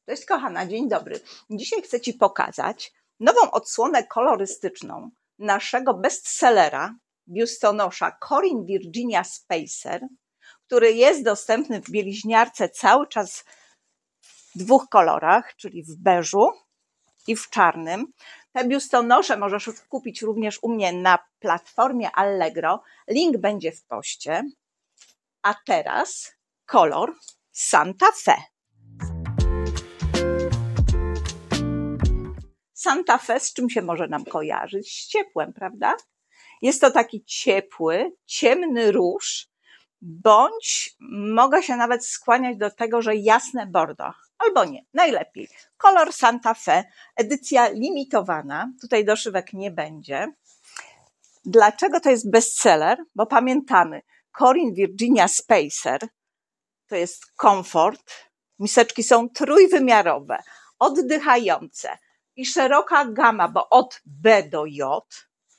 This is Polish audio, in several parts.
Cześć kochana, dzień dobry. Dzisiaj chcę Ci pokazać nową odsłonę kolorystyczną naszego bestsellera biustonosza Corinne Virginia Spacer, który jest dostępny w bieliźniarce cały czas w dwóch kolorach, czyli w beżu i w czarnym. Te biustonosze możesz kupić również u mnie na platformie Allegro. Link będzie w poście. A teraz kolor Santa Fe. Santa Fe z czym się może nam kojarzyć? Z ciepłem, prawda? Jest to taki ciepły, ciemny róż, bądź mogę się nawet skłaniać do tego, że jasne bordo, albo nie, najlepiej. Kolor Santa Fe, edycja limitowana, tutaj doszywek nie będzie. Dlaczego to jest bestseller? Bo pamiętamy, Corinne Virginia Spacer to jest komfort, miseczki są trójwymiarowe, oddychające i szeroka gama, bo od B do J.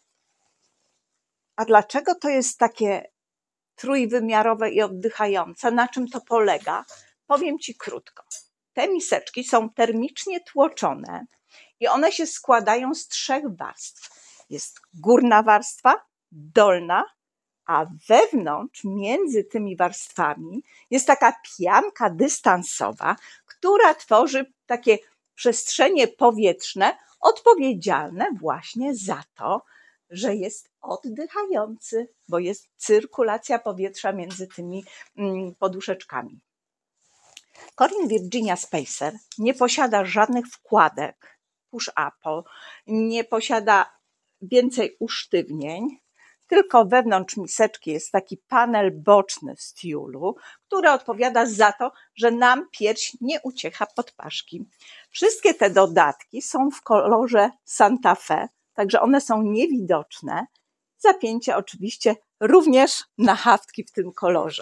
A dlaczego to jest takie trójwymiarowe i oddychające? Na czym to polega? Powiem Ci krótko. Te miseczki są termicznie tłoczone i one się składają z 3 warstw. Jest górna warstwa, dolna, a wewnątrz, między tymi warstwami jest taka pianka dystansowa, która tworzy takie przestrzenie powietrzne odpowiedzialne właśnie za to, że jest oddychający, bo jest cyrkulacja powietrza między tymi poduszeczkami. Corinne Virginia Spacer nie posiada żadnych wkładek push-up, nie posiada więcej usztywnień, tylko wewnątrz miseczki jest taki panel boczny z tiulu, który odpowiada za to, że nam pierś nie uciecha pod paszki. Wszystkie te dodatki są w kolorze Santa Fe, także one są niewidoczne. Zapięcie oczywiście również na haftki w tym kolorze.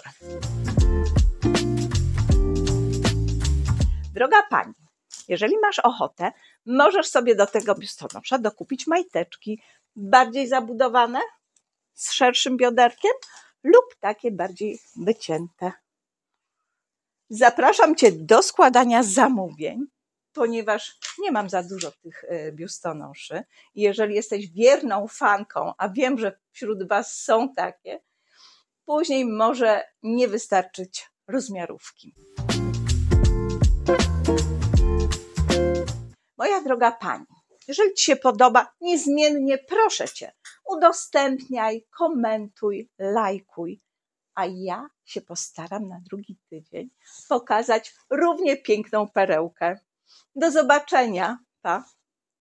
Droga Pani, jeżeli masz ochotę, możesz sobie do tego biustonosza dokupić majteczki bardziej zabudowane, z szerszym bioderkiem lub takie bardziej wycięte. Zapraszam Cię do składania zamówień, ponieważ nie mam za dużo tych biustonoszy. Jeżeli jesteś wierną fanką, a wiem, że wśród Was są takie, później może nie wystarczyć rozmiarówki. Moja droga Pani, jeżeli Ci się podoba, niezmiennie proszę Cię, udostępniaj, komentuj, lajkuj, a ja się postaram na drugi tydzień pokazać równie piękną perełkę. Do zobaczenia, pa!